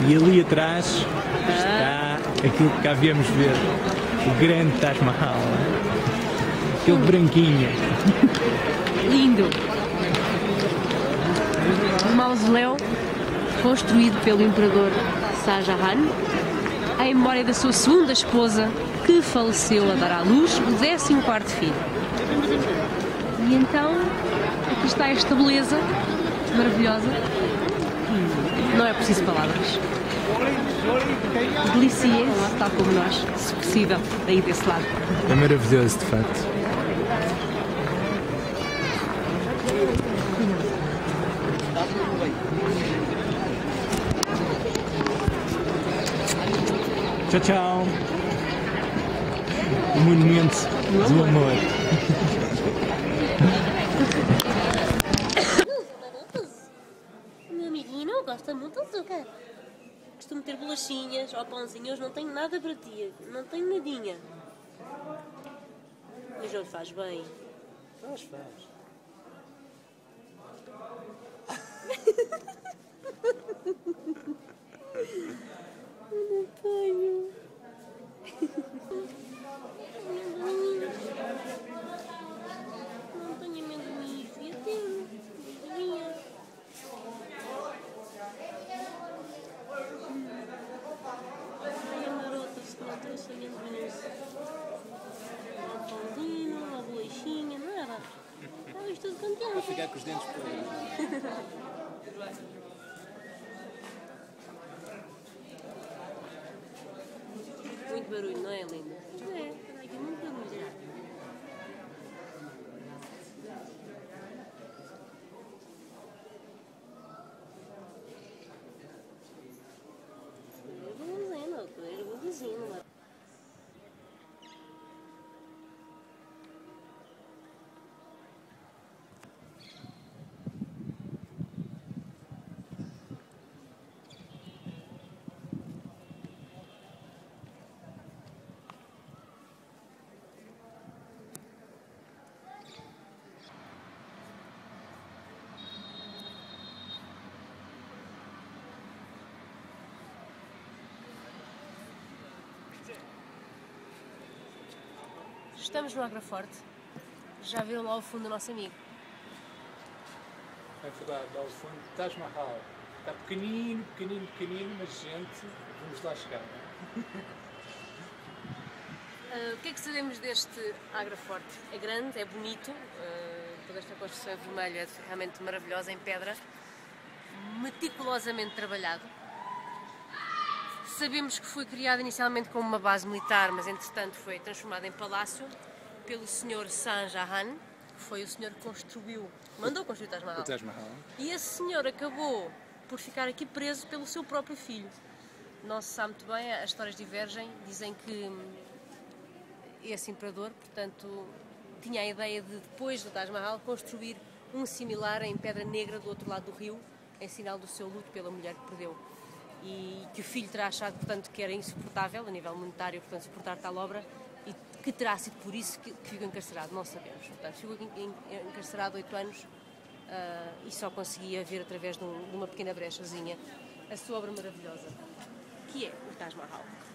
E ali atrás está aquilo que cá viemos ver, o grande Taj Mahal, aquele branquinho. Lindo! Um mausoléu construído pelo imperador Shah Jahan em memória da sua segunda esposa, que faleceu a dar à luz o 14º filho. E então, aqui está esta beleza maravilhosa. Não é preciso palavras. Deliciem-se, tal como nós, se possível, daí desse lado. É maravilhoso, de facto. Tchau, tchau. O monumento do amor. O meu amiguinho gosta muito de açúcar. Costumo ter bolachinhas ou pãozinhos, não tenho nada para ti, não tenho nadinha. Mas não lhe faz bem. Faz. Eu não tenho. Não tenho amendoins. E eu tenho. Amendoinha. Ai, a marota, se não trouxe amendoins. Um pãozinho, uma bolachinha, nada. Estava isto tudo contente. Vou ficar com os dentes por aí. Muito barulho, não é, linda? É, está aqui muito barulho. Tu és bonzinho. Estamos no Agraforte. Já viram lá ao fundo o nosso amigo? É verdade, ao fundo Taj Mahal. Está pequenino, mas gente, vamos lá chegar, não é? O que é que sabemos deste Agraforte? É grande, é bonito, toda esta construção vermelha é realmente maravilhosa, em pedra, meticulosamente trabalhado. Sabemos que foi criado inicialmente como uma base militar, mas entretanto foi transformado em palácio pelo Sr. Shah Jahan, que foi o senhor que mandou construir o Taj Mahal. O Taj Mahal. E esse senhor acabou por ficar aqui preso pelo seu próprio filho. Não se sabe muito bem, as histórias divergem, dizem que esse imperador, portanto, tinha a ideia de, depois do Taj Mahal, construir um similar em pedra negra do outro lado do rio, em sinal do seu luto pela mulher que perdeu. E que o filho terá achado, portanto, que era insuportável, a nível monetário, portanto, suportar tal obra, e que terá sido por isso que ficou encarcerado, não sabemos. Portanto, ficou encarcerado 8 anos e só conseguia ver, através de uma pequena brechazinha, a sua obra maravilhosa, que é o Taj Mahal.